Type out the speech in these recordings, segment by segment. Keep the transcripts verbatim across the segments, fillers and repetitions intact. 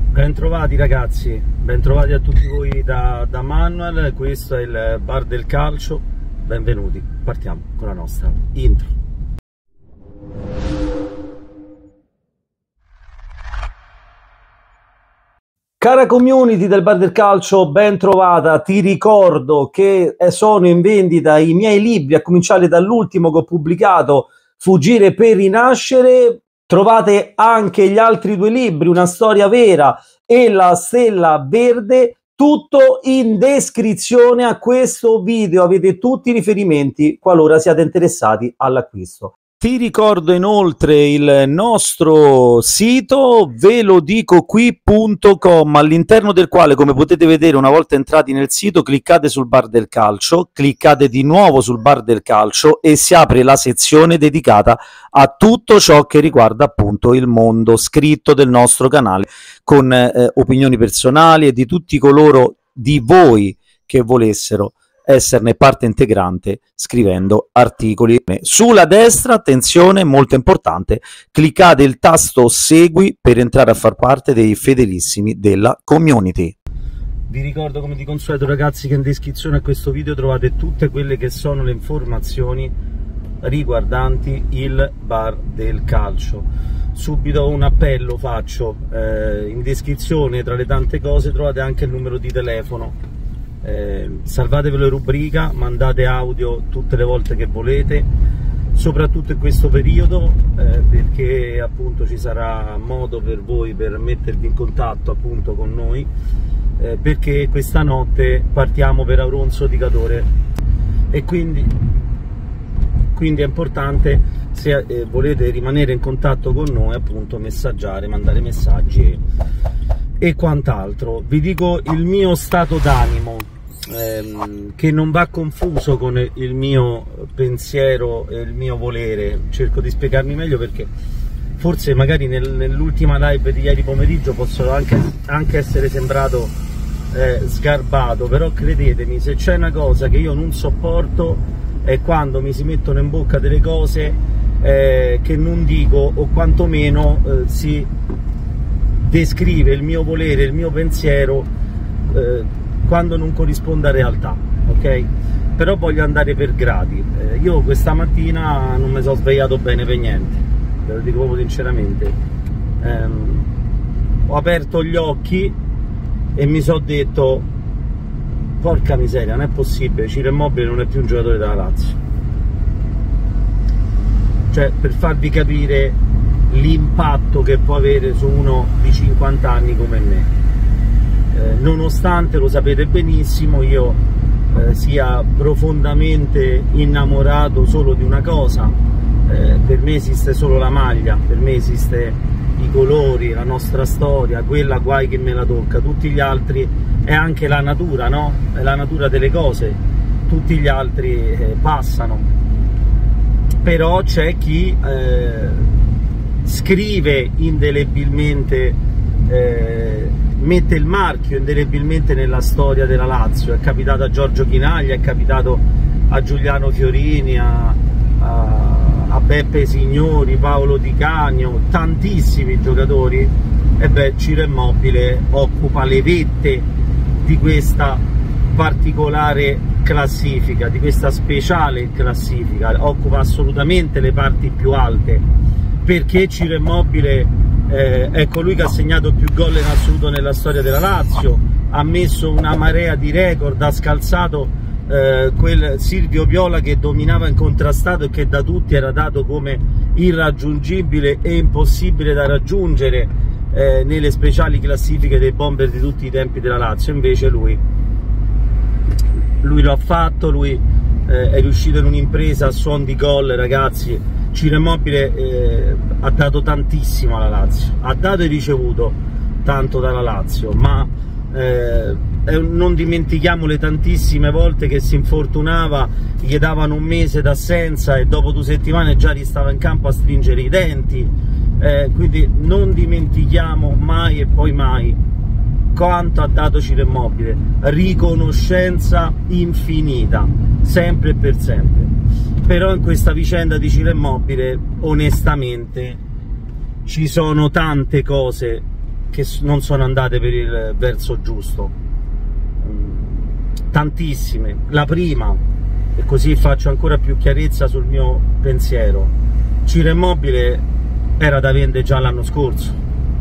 Bentrovati ragazzi, bentrovati a tutti voi da, da Manuel. Questo è il bar del calcio, benvenuti, partiamo con la nostra intro. Cara community del bar del calcio, ben trovata. Ti ricordo che sono in vendita i miei libri, a cominciare dall'ultimo che ho pubblicato, Fuggire per rinascere. Trovate anche gli altri due libri, Una storia vera e La stella verde, tutto in descrizione a questo video. Avete tutti i riferimenti qualora siate interessati all'acquisto. Ti ricordo inoltre il nostro sito ve lo dico qui punto com, all'interno del quale, come potete vedere, una volta entrati nel sito cliccate sul bar del calcio, cliccate di nuovo sul bar del calcio e si apre la sezione dedicata a tutto ciò che riguarda appunto il mondo scritto del nostro canale, con eh, opinioni personali e di tutti coloro di voi che volessero esserne parte integrante scrivendo articoli. Sulla destra, attenzione, molto importante, cliccate il tasto segui per entrare a far parte dei fedelissimi della community. Vi ricordo come di consueto ragazzi che in descrizione a questo video trovate tutte quelle che sono le informazioni riguardanti il bar del calcio. Subito un appello faccio, eh, in descrizione tra le tante cose trovate anche il numero di telefono. Eh, salvatevelo in rubrica, mandate audio tutte le volte che volete, soprattutto in questo periodo, eh, perché appunto ci sarà modo per voi per mettervi in contatto appunto con noi, eh, perché questa notte partiamo per Auronzo di Cadore e quindi, quindi è importante, se eh, volete rimanere in contatto con noi, appunto messaggiare, mandare messaggi e, e quant'altro. Vi dico il mio stato d'animo, ehm, che non va confuso con il mio pensiero e il mio volere. Cerco di spiegarmi meglio, perché forse magari nel, nell'ultima live di ieri pomeriggio posso anche, anche essere sembrato eh, sgarbato, però credetemi, se c'è una cosa che io non sopporto è quando mi si mettono in bocca delle cose eh, che non dico, o quantomeno eh, si descrive il mio volere, il mio pensiero eh, quando non corrisponde a realtà, ok? Però voglio andare per gradi. Eh, io questa mattina non mi sono svegliato bene per niente, ve lo dico proprio sinceramente. Ehm, ho aperto gli occhi e mi sono detto: porca miseria, non è possibile, Ciro Immobile non è più un giocatore della Lazio. Cioè, per farvi capire l'impatto che può avere su uno di cinquanta anni come me, eh, nonostante, lo sapete benissimo, io eh, sia profondamente innamorato solo di una cosa. Eh, per me esiste solo la maglia, per me esiste i colori, la nostra storia, quella guai che me la tocca, tutti gli altri è anche la natura, no? È la natura delle cose, tutti gli altri eh, passano. Però c'è chi eh, scrive indelebilmente, eh, mette il marchio indelebilmente nella storia della Lazio. È capitato a Giorgio Chinaglia, è capitato a Giuliano Fiorini, a, a, a Beppe Signori, Paolo Di Canio, tantissimi giocatori. E beh, Ciro Immobile occupa le vette di questa particolare classifica, di questa speciale classifica, occupa assolutamente le parti più alte, perché Ciro Immobile eh, è colui che ha segnato più gol in assoluto nella storia della Lazio, ha messo una marea di record, ha scalzato eh, quel Silvio Viola che dominava incontrastato e che da tutti era dato come irraggiungibile e impossibile da raggiungere eh, nelle speciali classifiche dei bomber di tutti i tempi della Lazio. Invece lui lui lo ha fatto, lui eh, è riuscito in un'impresa a suon di gol, ragazzi. Ciro Immobile eh, ha dato tantissimo alla Lazio, ha dato e ricevuto tanto dalla Lazio, ma eh, non dimentichiamo le tantissime volte che si infortunava, gli davano un mese d'assenza e dopo due settimane già ristava in campo a stringere i denti. Eh, quindi non dimentichiamo mai e poi mai quanto ha dato Ciro Immobile, riconoscenza infinita, sempre e per sempre. Però in questa vicenda di Ciro Immobile onestamente ci sono tante cose che non sono andate per il verso giusto, tantissime. La prima, e così faccio ancora più chiarezza sul mio pensiero: Ciro Immobile era da vendere già l'anno scorso,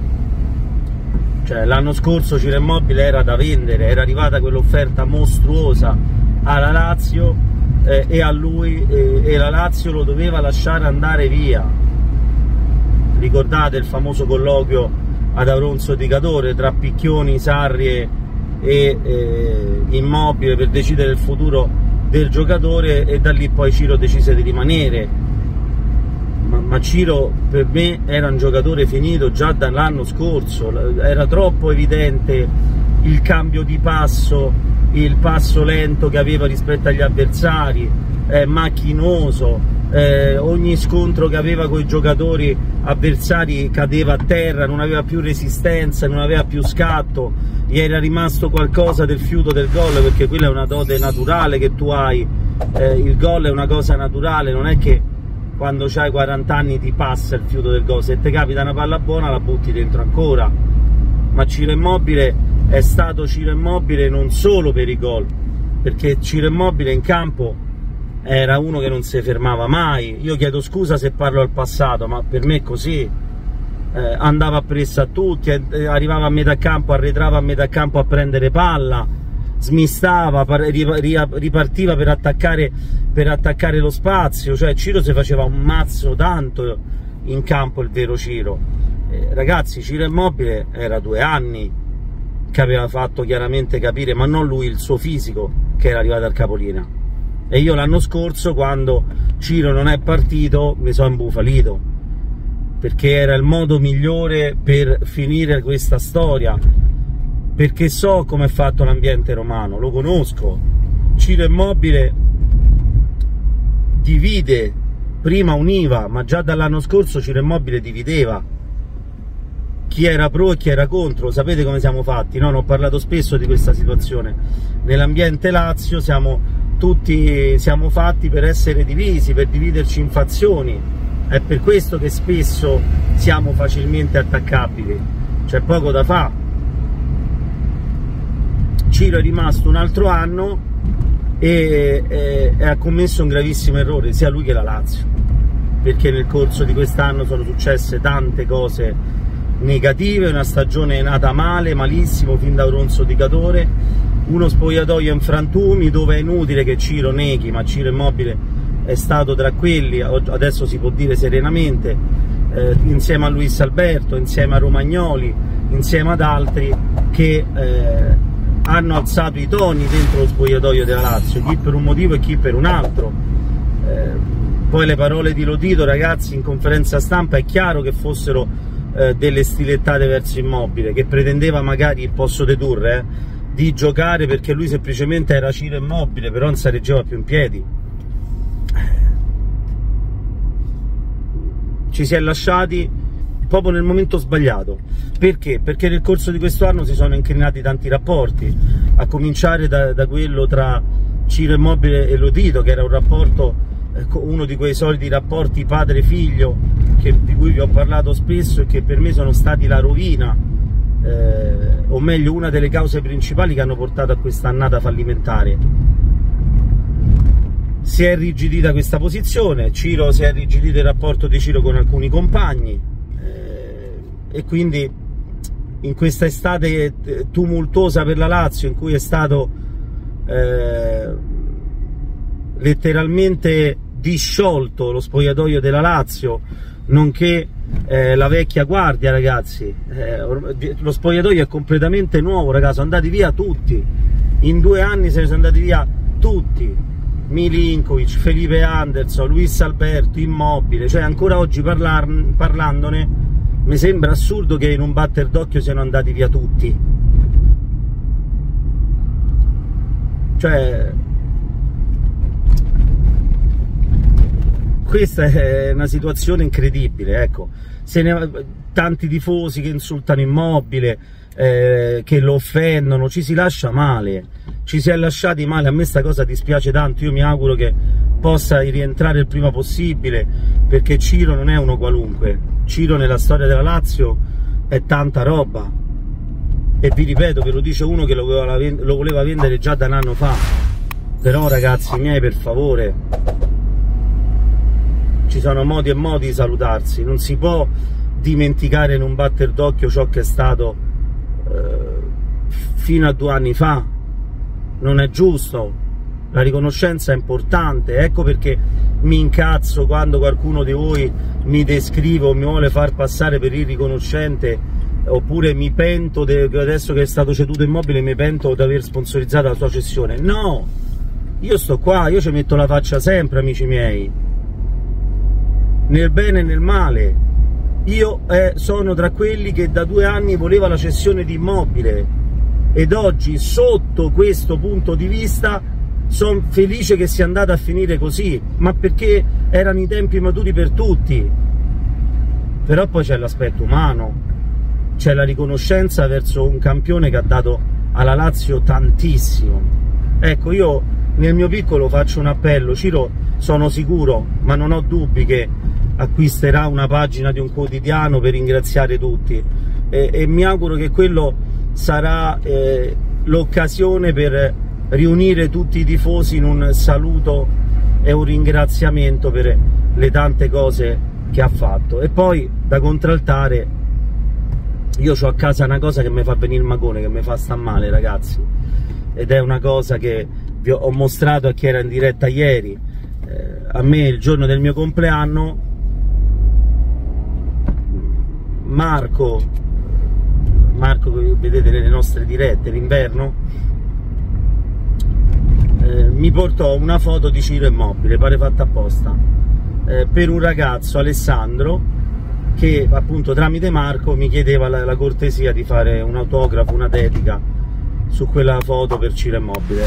cioè l'anno scorso Ciro Immobile era da vendere, era arrivata quell'offerta mostruosa alla Lazio eh, e a lui eh, e la Lazio lo doveva lasciare andare via. Ricordate il famoso colloquio ad Auronzo di Cadore tra Picchioni, Sarri e, e eh, Immobile per decidere il futuro del giocatore, e da lì poi Ciro decise di rimanere. Ma, ma Ciro per me era un giocatore finito già dall'anno scorso, era troppo evidente il cambio di passo, il passo lento che aveva rispetto agli avversari, eh, macchinoso, eh, ogni scontro che aveva con i giocatori avversari cadeva a terra, non aveva più resistenza, non aveva più scatto, gli era rimasto qualcosa del fiuto del gol, perché quella è una dote naturale che tu hai, eh, il gol è una cosa naturale, non è che quando hai quaranta anni ti passa il fiuto del gol, se ti capita una palla buona la butti dentro ancora. Ma Ciro Immobile è stato Ciro Immobile non solo per i gol, perché Ciro Immobile in campo era uno che non si fermava mai. Io chiedo scusa se parlo al passato, ma per me è così. Eh, andava appresso a tutti, eh, arrivava a metà campo, arretrava a metà campo a prendere palla, smistava, ripartiva per attaccare, per attaccare lo spazio. Cioè Ciro si faceva un mazzo tanto in campo, il vero Ciro. Eh, ragazzi, Ciro Immobile era due anni che aveva fatto chiaramente capire, ma non lui, il suo fisico, che era arrivato al capolino. E io l'anno scorso, quando Ciro non è partito, mi sono imbufalito, perché era il modo migliore per finire questa storia, perché so come è fatto l'ambiente romano, lo conosco. Ciro Immobile divide, prima univa, ma già dall'anno scorso Ciro Immobile divideva chi era pro e chi era contro. Sapete come siamo fatti, no? Ne ho parlato spesso di questa situazione. Nell'ambiente Lazio siamo tutti siamo fatti per essere divisi, per dividerci in fazioni. È per questo che spesso siamo facilmente attaccabili, c'è poco da fare. Ciro è rimasto un altro anno e, e, e ha commesso un gravissimo errore, sia lui che la Lazio, perché nel corso di quest'anno sono successe tante cose negative, una stagione nata male, malissimo, fin da Auronzo di Cadore, uno spogliatoio in frantumi dove è inutile che Ciro neghi, ma Ciro Immobile è stato tra quelli, adesso si può dire serenamente, eh, insieme a Luis Alberto, insieme a Romagnoli, insieme ad altri che eh, hanno alzato i toni dentro lo spogliatoio della Lazio, chi per un motivo e chi per un altro. Eh, poi le parole di Lotito, ragazzi, in conferenza stampa è chiaro che fossero eh, delle stilettate verso Immobile, che pretendeva magari, posso dedurre, eh, di giocare perché lui semplicemente era Ciro Immobile, però non si reggeva più in piedi. Ci si è lasciati proprio nel momento sbagliato. Perché? Perché nel corso di questo anno si sono incrinati tanti rapporti, a cominciare da, da quello tra Ciro Immobile e Lotito, che era un rapporto, eh, uno di quei soliti rapporti padre-figlio di cui vi ho parlato spesso e che per me sono stati la rovina, eh, o meglio una delle cause principali che hanno portato a questa annata fallimentare. Si è irrigidita questa posizione, Ciro si è irrigidito il rapporto di Ciro con alcuni compagni, eh, e quindi in questa estate tumultuosa per la Lazio, in cui è stato eh, letteralmente disciolto lo spogliatoio della Lazio, nonché eh, la vecchia guardia, ragazzi, eh, lo spogliatoio è completamente nuovo, ragazzi, sono andati via tutti, in due anni se ne sono andati via tutti. Milinkovic, Felipe Anderson, Luis Alberto, Immobile, cioè ancora oggi parlar, parlandone mi sembra assurdo che in un batter d'occhio siano andati via tutti. Cioè questa è una situazione incredibile, ecco. Se ne, tanti tifosi che insultano Immobile, eh, che lo offendono, ci si lascia male, ci si è lasciati male. A me sta cosa dispiace tanto, io mi auguro che possa rientrare il prima possibile, perché Ciro non è uno qualunque. Ciro nella storia della Lazio è tanta roba, e vi ripeto, ve lo dice uno che lo voleva, lo voleva vendere già da un anno fa. Però ragazzi miei, per favore, ci sono modi e modi di salutarsi, non si può dimenticare in un batter d'occhio ciò che è stato eh, fino a due anni fa. Non è giusto, la riconoscenza è importante, ecco perché mi incazzo quando qualcuno di voi mi descrive o mi vuole far passare per irriconoscente, oppure mi pento de, adesso che è stato ceduto Immobile, mi pento di aver sponsorizzato la sua cessione. No, io sto qua, io ci metto la faccia sempre, amici miei, nel bene e nel male. Io eh, sono tra quelli che da due anni voleva la cessione di Immobile, ed oggi sotto questo punto di vista sono felice che sia andata a finire così, ma perché erano i tempi maturi per tutti. Però poi c'è l'aspetto umano, c'è la riconoscenza verso un campione che ha dato alla Lazio tantissimo. Ecco, io nel mio piccolo faccio un appello. Ciro, sono sicuro, ma non ho dubbi, che acquisterà una pagina di un quotidiano per ringraziare tutti, e, e mi auguro che quello sarà eh, l'occasione per riunire tutti i tifosi in un saluto e un ringraziamento per le tante cose che ha fatto. E poi da contraltare, io ho a casa una cosa che mi fa venire il magone, che mi fa sta male, ragazzi, ed è una cosa che vi ho mostrato a chi era in diretta ieri. Eh, a me il giorno del mio compleanno Marco Marco che vedete nelle nostre dirette l'inverno eh, mi portò una foto di Ciro Immobile, pare fatta apposta, eh, per un ragazzo, Alessandro, che appunto tramite Marco mi chiedeva la, la cortesia di fare un autografo, una dedica su quella foto per Ciro Immobile.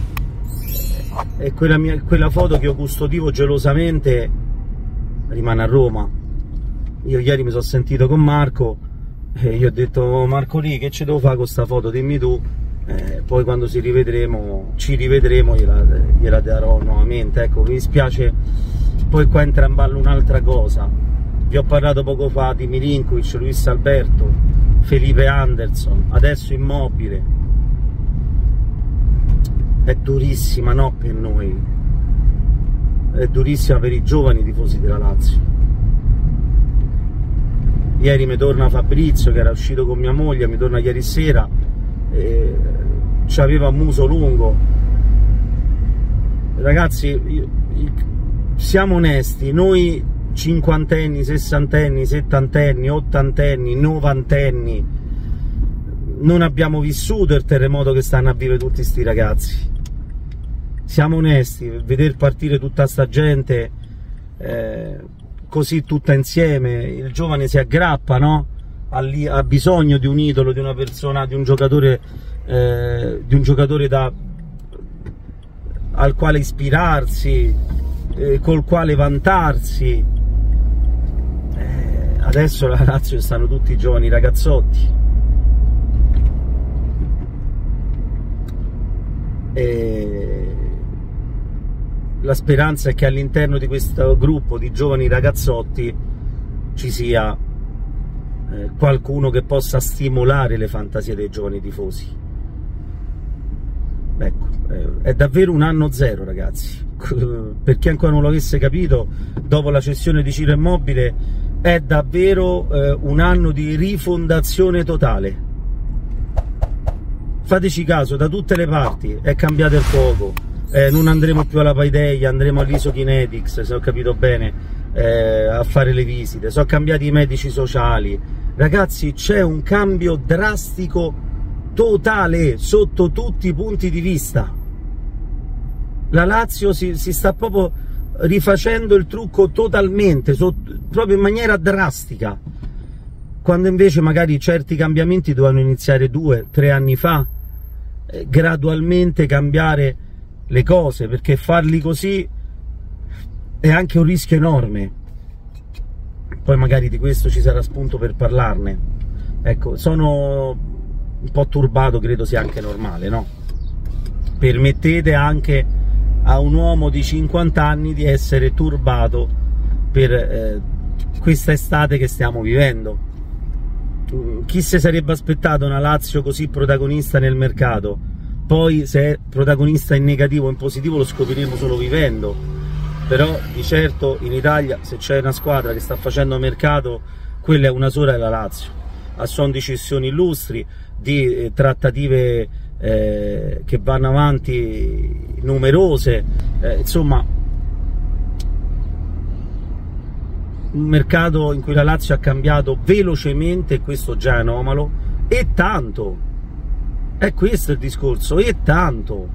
E quella, mia, quella foto che io custodivo gelosamente rimane a Roma. Io ieri mi sono sentito con Marco e gli ho detto: Marco lì, che ci devo fare con questa foto, dimmi tu, eh, poi quando ci rivedremo, ci rivedremo gliela, gliela darò nuovamente. Ecco, mi dispiace, poi qua entra in ballo un'altra cosa. Vi ho parlato poco fa di Milinkovic, Luis Alberto, Felipe Anderson, adesso Immobile. È durissima, no, per noi, è durissima per i giovani tifosi della Lazio. Ieri mi torna Fabrizio, che era uscito con mia moglie, mi torna ieri sera, eh, ci aveva un muso lungo. Ragazzi, io, io, siamo onesti, noi cinquantenni, sessantenni, settantenni, ottantenni, novantenni non abbiamo vissuto il terremoto che stanno a vivere tutti sti ragazzi. Siamo onesti, veder partire tutta sta gente eh, così tutta insieme, il giovane si aggrappa, no? Ha, ha bisogno di un idolo, di una persona, di un giocatore, eh, di un giocatore da, al quale ispirarsi, eh, col quale vantarsi. Eh, adesso la Lazio stanno tutti i giovani ragazzotti. E la speranza è che all'interno di questo gruppo di giovani ragazzotti ci sia eh, qualcuno che possa stimolare le fantasie dei giovani tifosi. Ecco, eh, è davvero un anno zero, ragazzi. Per chi ancora non lo avesse capito, dopo la cessione di Ciro Immobile è davvero eh, un anno di rifondazione totale. Fateci caso, da tutte le parti è cambiato il fuoco. Eh, non andremo più alla Paideia, andremo all'Isokinetics, se ho capito bene, eh, a fare le visite. Sono cambiati i medici sociali. Ragazzi, c'è un cambio drastico, totale, sotto tutti i punti di vista. La Lazio si, si sta proprio rifacendo il trucco totalmente, so, proprio in maniera drastica, quando invece magari certi cambiamenti dovevano iniziare due, tre anni fa, eh, gradualmente cambiare le cose, perché farli così è anche un rischio enorme. Poi magari di questo ci sarà spunto per parlarne. Ecco, sono un po' turbato, credo sia anche normale, no? Permettete anche a un uomo di cinquanta anni di essere turbato per eh, questa estate che stiamo vivendo. chi si sarebbe aspettato una Lazio così protagonista nel mercato? Poi se è protagonista in negativo o in positivo lo scopriremo solo vivendo, però di certo in Italia se c'è una squadra che sta facendo mercato, quella è una sola, è la Lazio, a suon di cessioni illustri, di eh, trattative eh, che vanno avanti numerose, eh, insomma un mercato in cui la Lazio ha cambiato velocemente, e questo già è anomalo, e tanto, è questo il discorso, e tanto,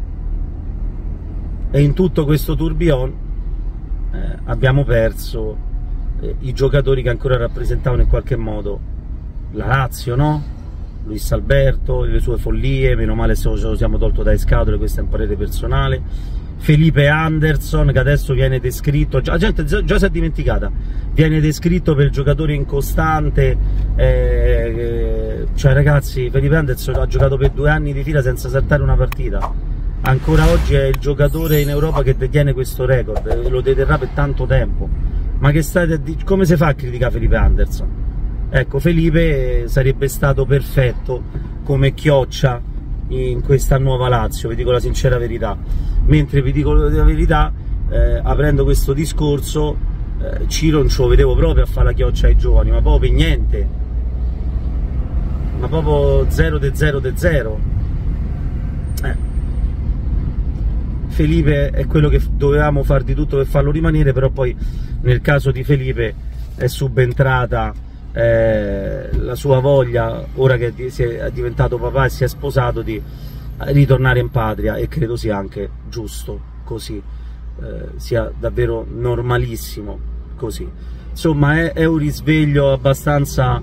e in tutto questo tourbillon eh, abbiamo perso eh, i giocatori che ancora rappresentavano in qualche modo la Lazio, no? Luis Alberto, le sue follie, meno male se lo siamo tolto dai scatole, questo è un parere personale. Felipe Anderson, che adesso viene descritto, la gente già si è dimenticata, viene descritto per il giocatore incostante, eh, cioè ragazzi, Felipe Anderson ha giocato per due anni di fila senza saltare una partita, ancora oggi è il giocatore in Europa che detiene questo record, e lo deterrà per tanto tempo. Ma che state, come si fa a criticare Felipe Anderson? Ecco, Felipe sarebbe stato perfetto come Chioccia in questa nuova Lazio, vi dico la sincera verità. Mentre vi dico la verità, eh, aprendo questo discorso, eh, Ciro non ce lo vedevo proprio a fare la Chioccia ai giovani, ma proprio per niente, ma proprio zero de zero de zero. eh. Felipe è quello che dovevamo far di tutto per farlo rimanere, però poi nel caso di Felipe è subentrata eh, la sua voglia, ora che è diventato papà e si è sposato, di ritornare in patria, e credo sia anche giusto così, eh, sia davvero normalissimo così. Insomma è, è un risveglio abbastanza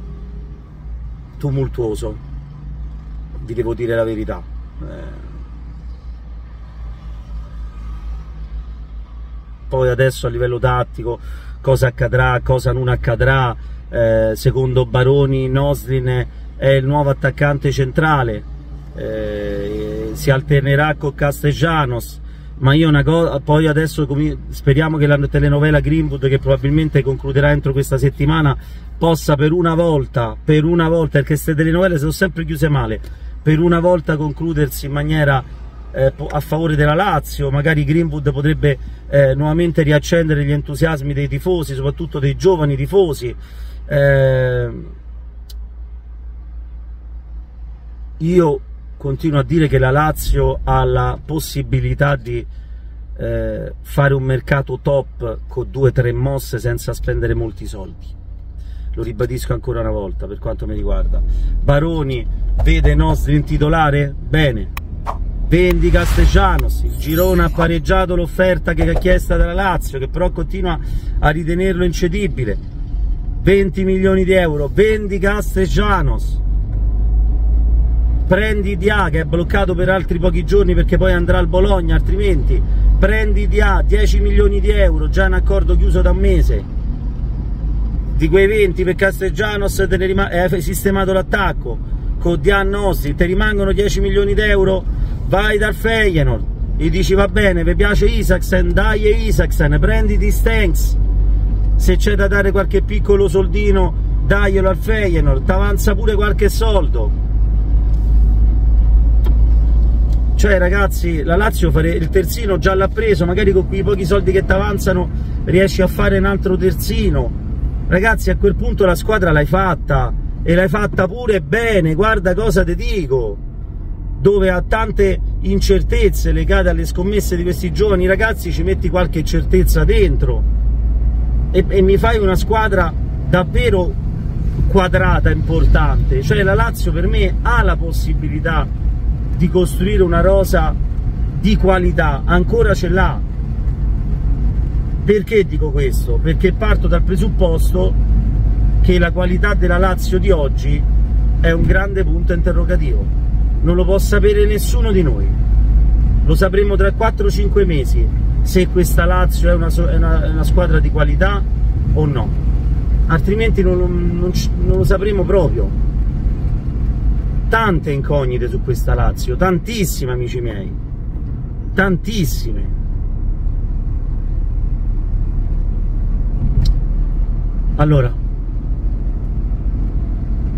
tumultuoso, vi devo dire la verità. eh, poi adesso a livello tattico cosa accadrà, cosa non accadrà, eh, secondo Baroni Noslin è il nuovo attaccante centrale, Eh, si alternerà con Castellanos, ma io una cosa, poi adesso speriamo che la telenovela Greenwood, che probabilmente concluderà entro questa settimana, possa per una volta, per una volta, perché queste telenovele sono sempre chiuse male, per una volta concludersi in maniera eh, a favore della Lazio. Magari Greenwood potrebbe eh, nuovamente riaccendere gli entusiasmi dei tifosi, soprattutto dei giovani tifosi. eh, io continuo a dire che la Lazio ha la possibilità di eh, fare un mercato top con due o tre mosse senza spendere molti soldi. Lo ribadisco ancora una volta per quanto mi riguarda. Baroni vede Noslin titolare? Bene. Vendi Castellanos. Il Girona ha pareggiato l'offerta che è chiesta dalla Lazio, che però continua a ritenerlo incedibile. venti milioni di euro. Vendi Castellanos. Prendi Dia, che è bloccato per altri pochi giorni perché poi andrà al Bologna, altrimenti prendi Dia, dieci milioni di euro, già un accordo chiuso da un mese. Di quei venti per Castellanos te ne rim- hai sistemato l'attacco, con Dia Nostri ti rimangono dieci milioni di euro, vai dal Feyenoord, gli dici va bene, vi piace Isaksen, dai Isaksen, prenditi Stenks, se c'è da dare qualche piccolo soldino daglielo al Feyenoord, ti avanza pure qualche soldo. Cioè ragazzi, la Lazio fare il terzino già l'ha preso, magari con quei pochi soldi che ti avanzano riesci a fare un altro terzino. Ragazzi, a quel punto la squadra l'hai fatta, e l'hai fatta pure bene, guarda cosa ti dico, dove ha tante incertezze legate alle scommesse di questi giovani ragazzi ci metti qualche certezza dentro e, e mi fai una squadra davvero quadrata, importante. Cioè la Lazio per me ha la possibilità di costruire una rosa di qualità, ancora ce l'ha. Perché dico questo? Perché parto dal presupposto che la qualità della Lazio di oggi è un grande punto interrogativo, non lo può sapere nessuno di noi, lo sapremo tra quattro cinque mesi se questa Lazio è una, è una, è una squadra di qualità o no, altrimenti non, non, non lo sapremo proprio. Tante incognite su questa Lazio, tantissime amici miei, tantissime. Allora,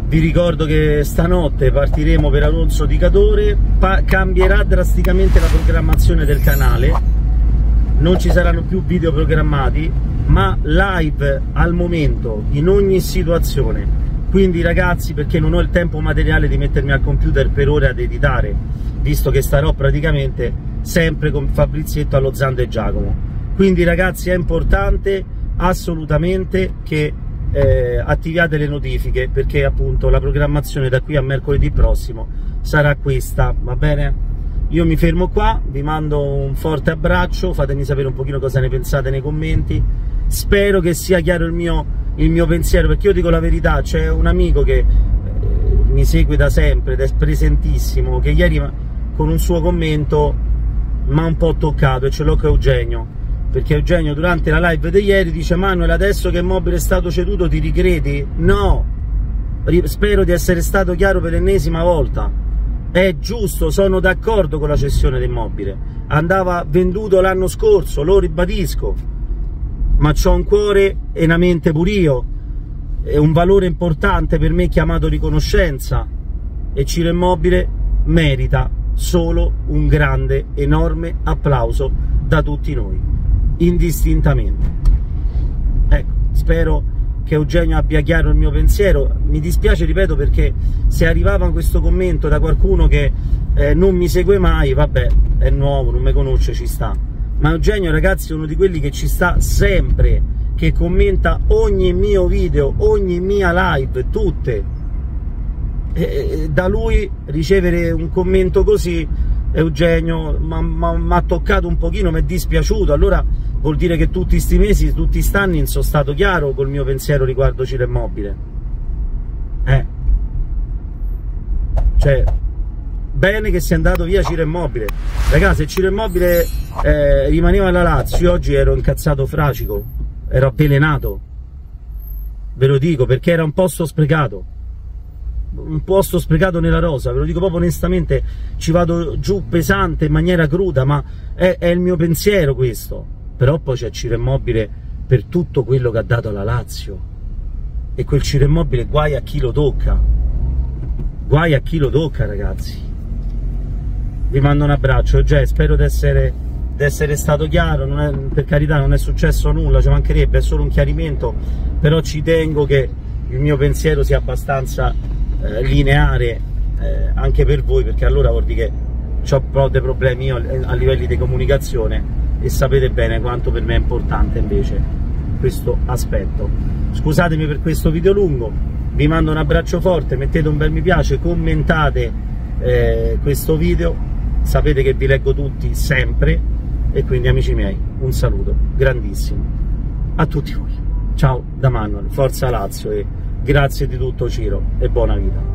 Vi ricordo che stanotte partiremo per Alonso di Cadore, pa cambierà drasticamente la programmazione del canale, non ci saranno più video programmati, ma live al momento, in ogni situazione. Quindi ragazzi, perché non ho il tempo materiale di mettermi al computer per ore ad editare, visto che starò praticamente sempre con Fabrizietto, allo Zando e Giacomo. Quindi ragazzi, è importante assolutamente che eh, attiviate le notifiche, perché appunto la programmazione da qui a mercoledì prossimo sarà questa, va bene? Io mi fermo qua, vi mando un forte abbraccio, fatemi sapere un pochino cosa ne pensate nei commenti, spero che sia chiaro il mio, il mio pensiero, perché io dico la verità, c'è un amico che eh, mi segue da sempre ed è presentissimo, che ieri con un suo commento mi ha un po' toccato, e ce l'ho con Eugenio, perché Eugenio durante la live di ieri dice: Manuel, adesso che Immobile è stato ceduto ti ricredi? No, spero di essere stato chiaro per l'ennesima volta, è giusto, sono d'accordo con la cessione dell'Immobile, andava venduto l'anno scorso, lo ribadisco, ma c'ho un cuore e una mente pure io, è un valore importante per me chiamato riconoscenza, e Ciro Immobile merita solo un grande, enorme applauso da tutti noi, indistintamente. Ecco, spero che Eugenio abbia chiaro il mio pensiero. Mi dispiace, ripeto, perché se arrivava questo commento da qualcuno che eh, non mi segue mai, vabbè, è nuovo, non mi conosce, ci sta. Ma Eugenio, ragazzi, è uno di quelli che ci sta sempre, che commenta ogni mio video, ogni mia live, tutte. E da lui ricevere un commento così, Eugenio, mi ha toccato un pochino, mi è dispiaciuto. Allora vuol dire che tutti questi mesi, tutti questi anni sono stato chiaro col mio pensiero riguardo Ciro Immobile. Eh. Cioè, bene che sia andato via Ciro Immobile. Ragazzi, se Ciro Immobile eh, rimaneva alla Lazio, oggi ero incazzato fracico, ero avvelenato. Ve lo dico, perché era un posto sprecato. Un posto sprecato nella rosa, ve lo dico proprio onestamente, ci vado giù pesante in maniera cruda, ma è, è il mio pensiero questo. Però poi c'è Ciro Immobile per tutto quello che ha dato alla Lazio, e quel Ciro Immobile guai a chi lo tocca, guai a chi lo tocca, ragazzi. Vi mando un abbraccio, cioè, spero di essere, essere stato chiaro, non è, per carità non è successo nulla, ci mancherebbe, è solo un chiarimento, però ci tengo che il mio pensiero sia abbastanza Eh, lineare eh, anche per voi, perché allora vuol dire che ho un po' dei problemi io a livelli di comunicazione, e sapete bene quanto per me è importante invece questo aspetto. Scusatemi per questo video lungo, vi mando un abbraccio forte, mettete un bel mi piace, commentate eh, questo video, sapete che vi leggo tutti sempre, e quindi amici miei un saluto grandissimo a tutti voi. Ciao da Manuel, forza Lazio, e grazie di tutto Ciro, e buona vita.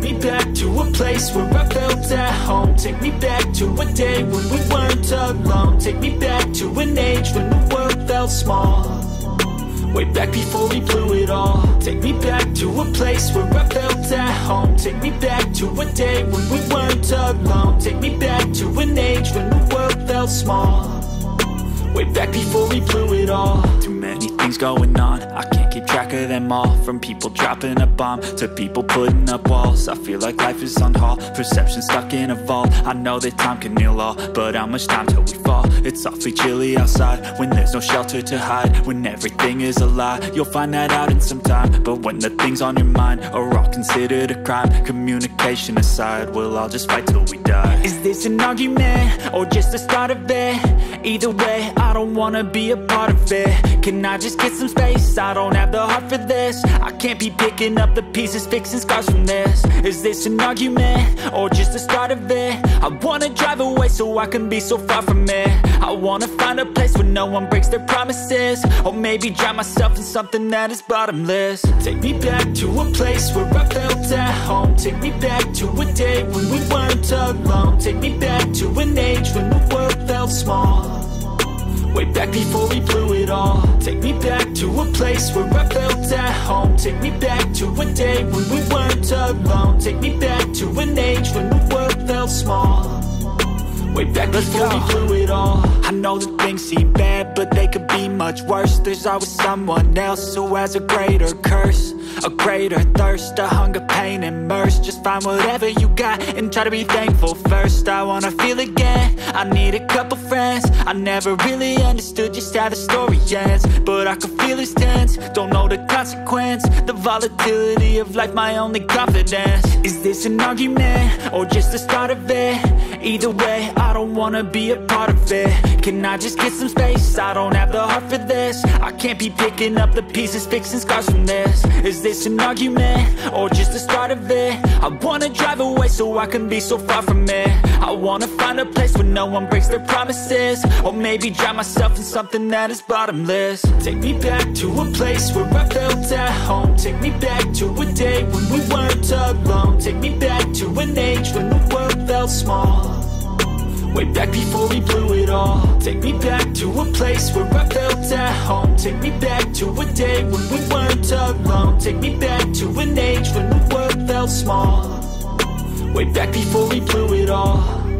me back to a place where I felt at home. Take me back to a day when we weren't alone. Take me back to an age when the world felt small, way back before we blew it all. Take me back to a place where I felt at home. Take me back to a day when we weren't alone. Take me back to an age when the world felt small, way back before we blew it all. Too many things going on, I can't keep track of them all. From people dropping a bomb to people putting up walls. I feel like life is on hold, perception stuck in a vault. I know that time can heal all, but how much time till we fall? It's awfully chilly outside when there's no shelter to hide. When everything is a lie, you'll find that out in some time. But when the things on your mind are all considered a crime, communication aside, we'll all just fight till we die. Is this an argument or just the start of it? Either way, I don't wanna be a part of it. Can I just get some space? I don't have the heart for this. I can't be picking up the pieces, fixing scars from this. Is this an argument or just the start of it? I wanna drive away so I can be so far from it. I wanna find a place where no one breaks their promises, or maybe drown myself in something that is bottomless. Take me back to a place where I felt at home. Take me back to a day when we weren't alone. Take me back to an age when the world felt small, way back before we blew it all. Take me back to a place where I felt at home. Take me back to a day when we weren't alone. Take me back to an age when the world felt small, way back before we blew it all. I know that things seem bad, but they could be much worse. There's always someone else who has a greater curse, a greater thirst, a hunger, pain, and mercy. Just find whatever you got and try to be thankful first. I wanna feel again, I need a couple friends. I never really understood just how the story ends, but I can feel it's tense, don't know the consequence. The volatility of life, my only confidence. Is this an argument or just the start of it? Either way, I don't wanna be a part of it. Can I just get some space? I don't have the heart for this. I can't be picking up the pieces, fixing scars from this. Is this an argument or just the start of it? I wanna drive away so I can be so far from it. I wanna find a place where no one breaks their promises, or maybe drown myself in something that is bottomless. Take me back to a place where I felt at home. Take me back to a day when we weren't alone. Take me back to an age when the world felt small, way back before we blew it all. Take me back to a place where I felt at home. Take me back to a day when we weren't alone. Take me back to an age when the world felt small, way back before we blew it all.